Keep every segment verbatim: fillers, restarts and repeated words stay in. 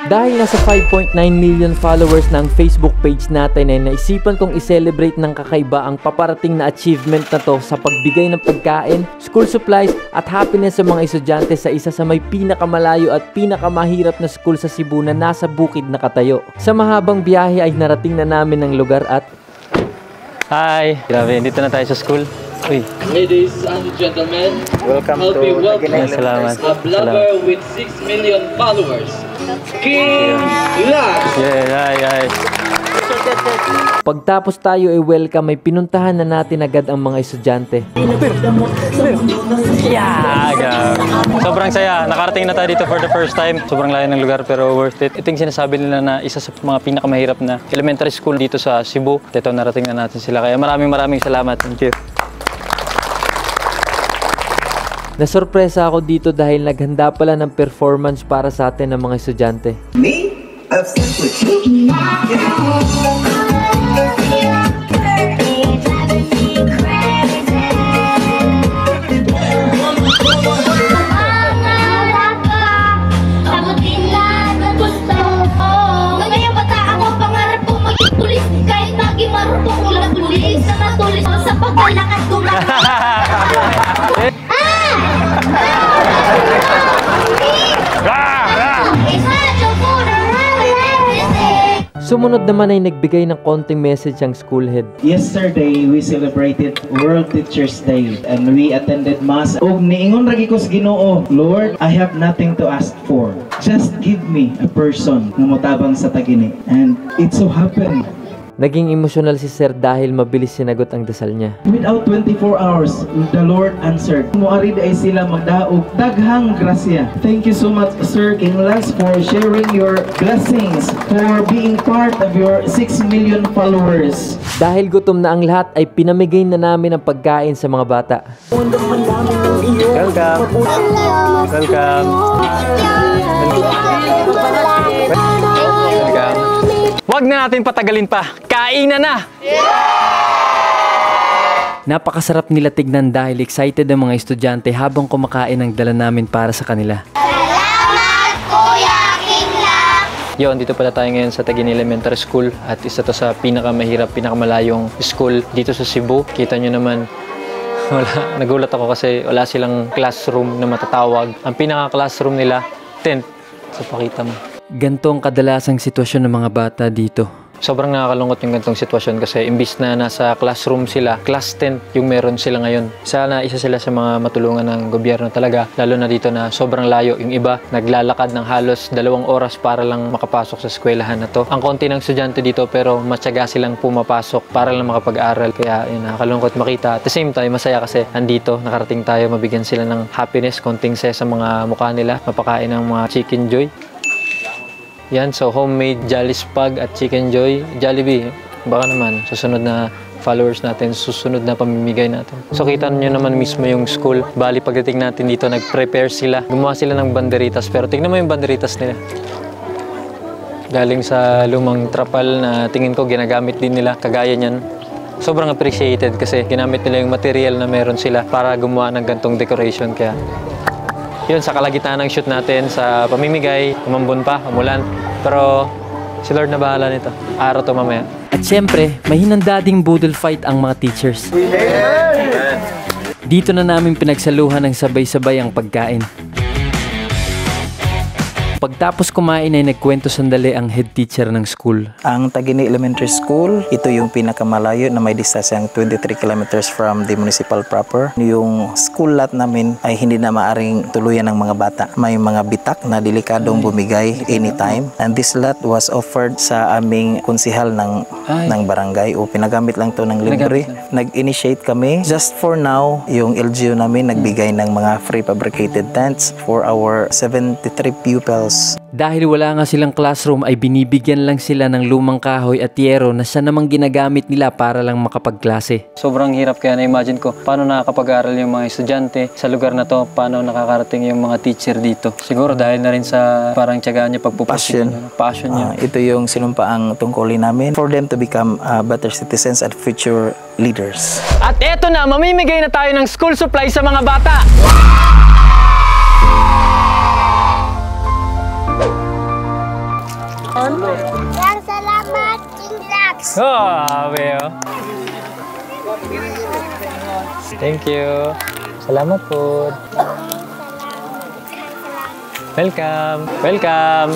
Dahil nasa five point nine million followers na ang Facebook page natin ay naisipan kong i-celebrate ng kakaiba ang paparating na achievement na to sa pagbigay ng pagkain, school supplies at happiness sa mga estudyante sa isa sa may pinakamalayo at pinakamahirap na school sa Cebu na nasa bukid nakatayo. Sa mahabang biyahe ay narating na namin ang lugar at... Hi! Grabe, dito na tayo sa school. Uy. Ladies and gentlemen, welcome help to me welcome Salamat. a blogger with six million followers, King Lax! Yeah, ay, ay. Pagtapos tayo ay welcome, ay pinuntahan na natin agad ang mga estudyante. Yeah! Grabe. Sobrang saya. Nakarating na tayo dito for the first time. Sobrang layo ng lugar pero worth it. Ito yung sinasabi nila na isa sa mga pinakamahirap na elementary school dito sa Cebu. Ito, narating na natin sila. Kaya maraming maraming salamat. Thank you. Nasorpresa ako dito dahil naghanda pala ng performance para sa atin ng mga estudyante. Me? Upset with you? Sumunod naman ay nagbigay ng konting message ang school head. Yesterday, we celebrated World Teachers Day and we attended Mass. Og niingon ragi ko sa Ginoo, Lord, I have nothing to ask for. Just give me a person na motabang sa tagini. And it so happened. Naging emosyonal si Sir dahil mabilis sinagot ang dasal niya. Without twenty-four hours, the Lord answered. Muarid ay sila magdaog daghang grasya. Thank you so much, Sir King Lax, for sharing your blessings, for being part of your six million followers. Dahil gutom na ang lahat ay pinamigay na namin ang pagkain sa mga bata. Welcome. Welcome. Welcome. Huwag na natin patagalin pa. Kainan na! Napakasarap nila tignan dahil excited ang mga estudyante habang kumakain ang dala namin para sa kanila. Salamat, Kuya King Lax! Yun, dito pala tayo ngayon sa Taguig Elementary School at isa to sa pinakamahirap, pinakamalayong school dito sa Cebu. Kita nyo naman, wala, nagulat ako kasi wala silang classroom na matatawag. Ang pinaka-classroom nila, tent. So, pakita mo. Ganto ang kadalasang sitwasyon ng mga bata dito. Sobrang nakakalungkot yung gantong sitwasyon kasi imbis na nasa classroom sila, class tent yung meron sila ngayon. Sana isa sila sa mga matulungan ng gobyerno talaga, lalo na dito na sobrang layo. Yung iba, naglalakad ng halos dalawang oras para lang makapasok sa eskwelahan na to. Ang konti ng estudyante dito pero matyaga silang pumapasok para lang makapag-aral. Kaya yun, nakakalungkot makita. At the same time, masaya kasi andito, nakarating tayo, mabigyan sila ng happiness, konting saya sa mga mukha nila, mapakain ng mga chicken joy. Yan, so homemade Jolly Spag at Chicken Joy, Jollibee. Baka naman, susunod na followers natin, susunod na pamimigay natin. So kita nyo naman mismo yung school. Bali, pagdating natin dito, nag-prepare sila. Gumawa sila ng banderitas, pero tingnan mo yung banderitas nila. Galing sa lumang trapal na tingin ko ginagamit din nila, kagaya niyan. Sobrang appreciated kasi ginamit nila yung material na meron sila para gumawa ng gantong decoration. Kaya yun, sa kalagitnaan ng shoot natin, sa pamimigay, umambon pa, umulan. Pero si Lord na bahala nito. Araw to mamaya. At syempre, may hinanda ding boodle fight ang mga teachers. Dito na namin pinagsaluhan ng sabay-sabay ang pagkain. Pagtapos kumain ay nagkwento sandali ang head teacher ng school. Ang Taguig Elementary School, ito yung pinakamalayo na may distansyang twenty-three kilometers from the municipal proper. Yung school lot namin ay hindi na maaring tuluyan ng mga bata. May mga bitak na delikadong bumigay anytime. And this lot was offered sa aming konsihal ng, ng barangay o pinagamit lang to ng libre. Nag-initiate kami. Just for now, yung L G U namin nagbigay ng mga free fabricated tents for our seventy-three pupils. Dahil wala nga silang classroom ay binibigyan lang sila ng lumang kahoy at yero na siya namang ginagamit nila para lang makapagklase. Sobrang hirap kaya na-imagine ko paano nakakapag-aral yung mga estudyante sa lugar na to, paano nakakarating yung mga teacher dito. Siguro dahil na rin sa parang tiyagaan niya pagpupasyon. Passion. Passion niya. Uh, ito yung sinumpaang tungkulin namin for them to become uh, better citizens and future leaders. At eto na, mamimigay na tayo ng school supply sa mga bata! Yang salamat, King Lax. Oh, awe, oh. Thank you. Salamat po. Welcome. Welcome.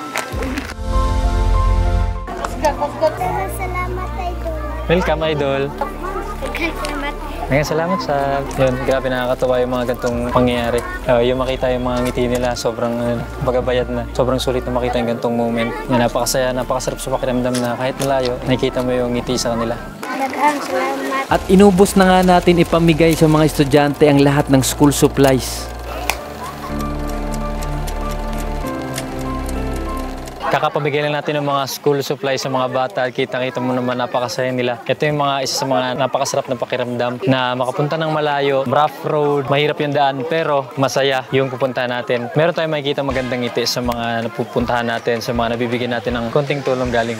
Yang salamat, Idol. Welcome, idol. Yang salamat. Ngayon, salamat sa... Yun, grabe nakakatawa yung mga gantong pangyayari. Uh, yung makita yung mga ngiti nila, sobrang uh, bagabayad na. Sobrang sulit na makita yung gantong moment. Yan, napakasaya, napakasarap sa pakiramdam na kahit malayo, nakikita mo yung ngiti sa kanila. Daghang salamat. At inubos na nga natin ipamigay sa mga estudyante ang lahat ng school supplies. Kakapamigay lang natin ng mga school supplies sa mga bata. Kita-kita mo naman napakasaya nila. Ito yung mga isa sa mga napakasarap na pakiramdam na makapunta ng malayo, rough road, mahirap yung daan, pero masaya yung pupuntahan natin. Meron tayong makikita magandang ngiti sa mga napupuntahan natin, sa mga nabibigyan natin ng konting tulong galing.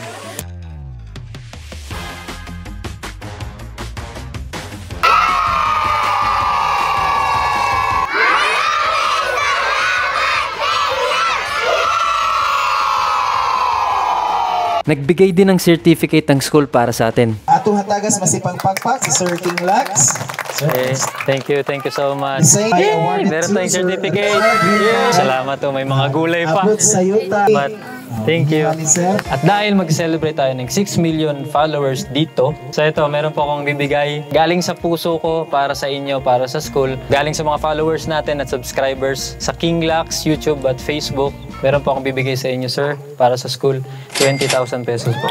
Nagbigay din ng certificate ng school para sa atin. Ato hatagas masipang pagpak si Sir King Lax. Sir, Okay, thank you, thank you so much. Say, Yay! awarded Meron to tayong Sir certificate. Edward. Yay! Salamat to, may mga gulay pa. abot sa yuta. But, thank you. Ni Sir. At dahil mag-celebrate tayo ng six million followers dito, so ito, meron po akong bibigay galing sa puso ko para sa inyo, para sa school. Galing sa mga followers natin at subscribers sa King Lax, YouTube at Facebook. Meron po akong bibigay sa inyo, sir, para sa school. twenty thousand pesos po.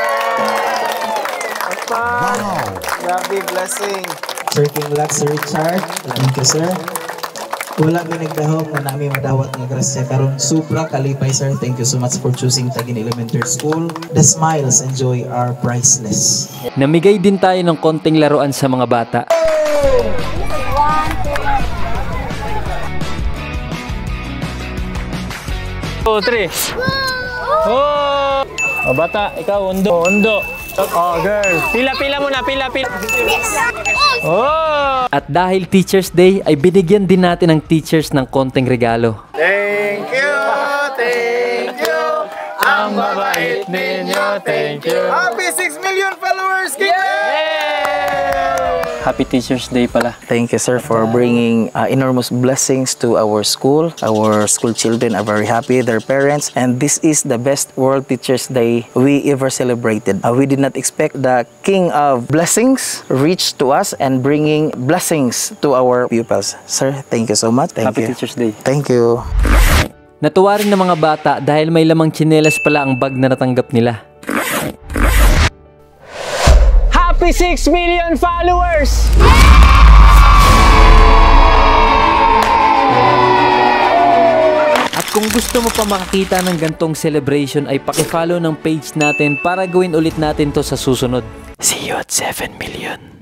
Wow! Grabe blessing. Sir King Lax, Sir Richard. Thank you, sir. Wala may nagdahom na namin madawat ng grasya karon supra kalipay, sir. Thank you so much for choosing Taguig Elementary School. The smiles and joy are priceless. Namigay din tayo ng konting laruan sa mga bata. Two, three. Oh! O bata, ikaw, undo. Undo. Oh, girl. Pila-pila muna, pila-pila. Oh! At dahil Teacher's Day, ay binigyan din natin ng teachers ng konting regalo. Thank you, thank you. Ang babait ninyo, thank you. Happy six million followers, King Happy Teacher's Day pala. Thank you, sir, for bringing uh, enormous blessings to our school. Our school children are very happy, their parents, and this is the best World Teachers Day we ever celebrated. Uh, we did not expect the King of Blessings reach to us and bringing blessings to our pupils. Sir, thank you so much. Thank Happy you. Teacher's Day. Thank you. Natuwa rin ng mga bata dahil may lamang tsinelas pala ang bag na natanggap nila. Happy six million followers! At kung gusto mo pa makakita ng gantong celebration ay pakifollow ng page natin para gawin ulit natin to sa susunod. See you at seven million.